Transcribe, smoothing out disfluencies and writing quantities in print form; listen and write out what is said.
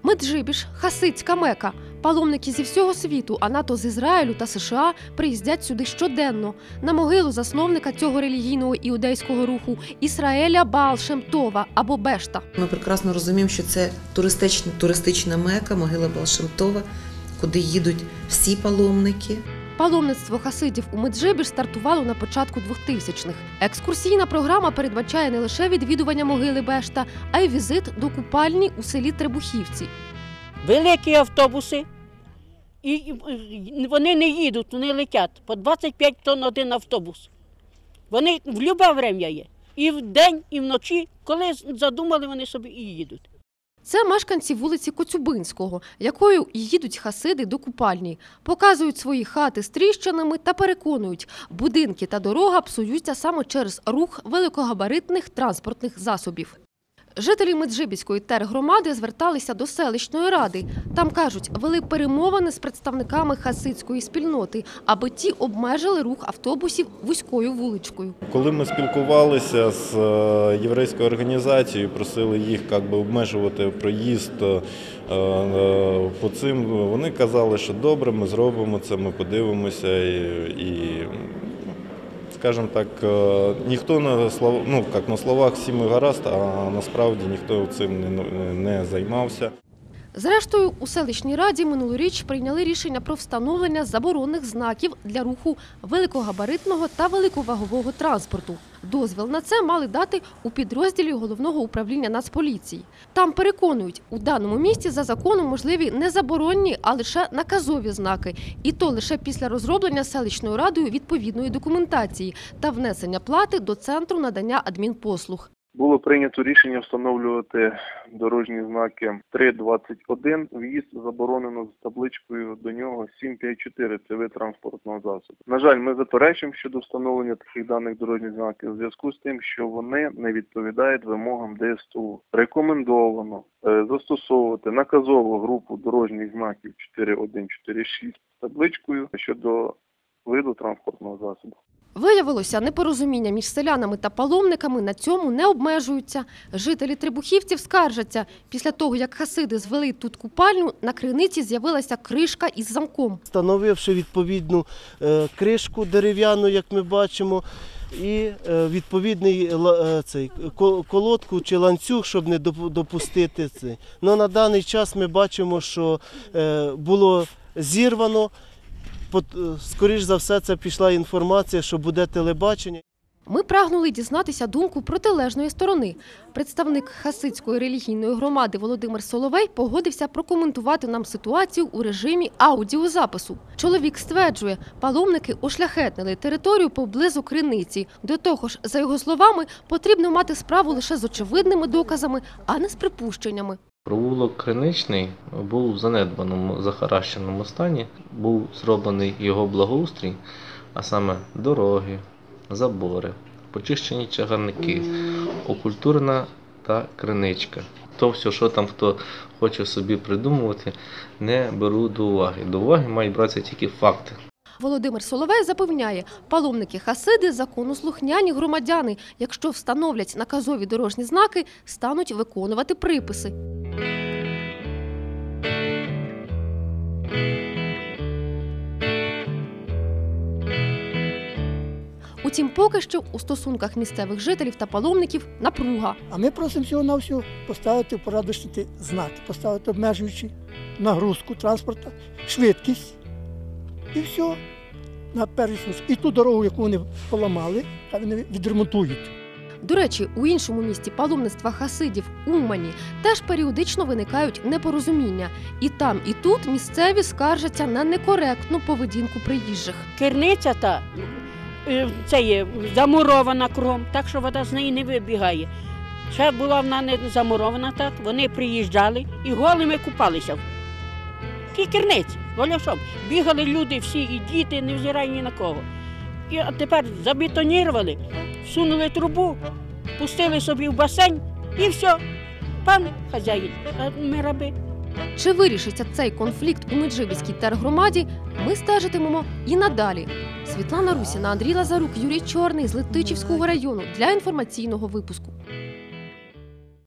Меджибіж – хасидська Мека. Паломники зі всього світу, а НАТО з Ізраїлю та США приїздять сюди щоденно. На могилу засновника цього релігійного іудейського руху Ісраеля Баал Шем Това або Бешта. Ми прекрасно розуміємо, що це туристична Мека, могила Баал Шем Това, куди їдуть всі паломники. Паломництво хасидів у Меджибіж стартувало на початку 2000-х. Екскурсійна програма передбачає не лише відвідування могили Бешта, а й візит до купальні у селі Требухівці. Великі автобуси, і вони не їдуть, вони летять. По 25 тонн один автобус. Вони в будь-яке время є. І вдень, і вночі, коли задумали, вони собі і їдуть. Це мешканці вулиці Коцюбинського, якою їдуть хасиди до купальні. Показують свої хати з тріщинами та переконують, будинки та дорога псуються саме через рух великогабаритних транспортних засобів. Жителі Меджибіської тергромади зверталися до селищної ради. Там, кажуть, вели перемовини з представниками хасидської спільноти, аби ті обмежили рух автобусів вузькою вуличкою. Коли ми спілкувалися з єврейською організацією, просили їх обмежувати проїзд по цим, вони казали, що добре, ми зробимо це, ми подивимося і скажімо так, ніхто на словах всі ми гаразд, а насправді ніхто цим не займався. Зрештою, у селищній раді минулоріч прийняли рішення про встановлення заборонних знаків для руху великогабаритного та великовагового транспорту. Дозвіл на це мали дати у підрозділі Головного управління Нацполіції. Там переконують, у даному місті за законом можливі не заборонні, а лише наказові знаки. І то лише після розроблення селищною радою відповідної документації та внесення плати до Центру надання адмінпослуг. Було прийнято рішення встановлювати дорожні знаки 3.21. В'їзд заборонено з табличкою до нього 7.5.4. Це вид транспортного засобу. На жаль, ми заперечуємо щодо встановлення таких даних дорожніх знаків у зв'язку з тим, що вони не відповідають вимогам ДСТУ. Рекомендовано застосовувати наказову групу дорожніх знаків 4.1.4.6 з табличкою щодо виду транспортного засобу. Виявилося, непорозуміння між селянами та паломниками на цьому не обмежуються. Жителі Требухівців скаржаться. Після того, як хасиди звели тут купальню, на криниці з'явилася кришка із замком. Встановивши відповідну кришку дерев'яну, як ми бачимо, і відповідний колодку чи ланцюг, щоб не допустити це. Но на даний час ми бачимо, що було зірвано. Скоріш за все, це пішла інформація, що буде телебачення. Ми прагнули дізнатися думку протилежної сторони. Представник хасидської релігійної громади Володимир Соловей погодився прокоментувати нам ситуацію у режимі аудіозапису. Чоловік стверджує, паломники ошляхетнили територію поблизу криниці. До того ж, за його словами, потрібно мати справу лише з очевидними доказами, а не з припущеннями. Провулок Криничний був в занедбаному, захаращеному стані. Був зроблений його благоустрій, а саме дороги, забори, почищені чагарники, окультурна та криничка. То все, що там хто хоче собі придумувати, не беру до уваги. До уваги мають братися тільки факти. Володимир Соловей запевняє, паломники-хасиди – законослухняні громадяни. Якщо встановлять наказові дорожні знаки, стануть виконувати приписи. Утім, поки що у стосунках місцевих жителів та паломників напруга. А ми просимо всього-навсього поставити впорадочні знаки, поставити обмежуючи нагрузку транспорту, швидкість і все. На перший случай. І ту дорогу, яку вони поламали, хай вони відремонтують. До речі, у іншому місті паломництва хасидів – Умані – теж періодично виникають непорозуміння. І там, і тут місцеві скаржаться на некоректну поведінку приїжджих. Керниця та це є замурована кругом, так що вода з неї не вибігає. Ще була вона не замурована так, вони приїжджали і голими купалися. Ті керниці, воляшом. Бігали люди всі, і діти, не взирай ні на кого. А тепер забетонірували, всунули трубу, пустили собі в басейн і все. Пан хазяїн, а ми раби. Чи вирішиться цей конфлікт у Меджибіській тергромаді, ми стежитимемо і надалі. Світлана Русіна, Андрій Лазарук, Юрій Чорний з Летичівського району для інформаційного випуску.